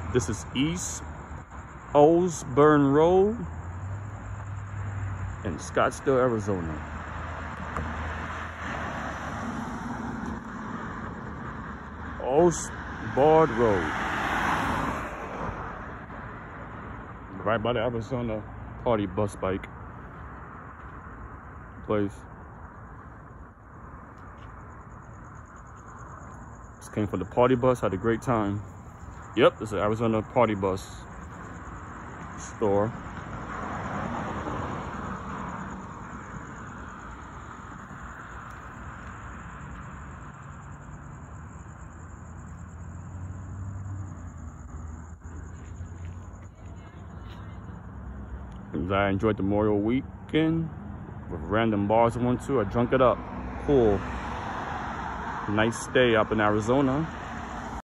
This is East Osborn Road in Scottsdale, Arizona. Osborn Road. Right by the Arizona party bus bike place. Just came for the party bus, had a great time. Yep, this is Arizona party bus store. I enjoyed the Memorial Weekend with random bars I went to. I drunk it up. Cool. Nice stay up in Arizona.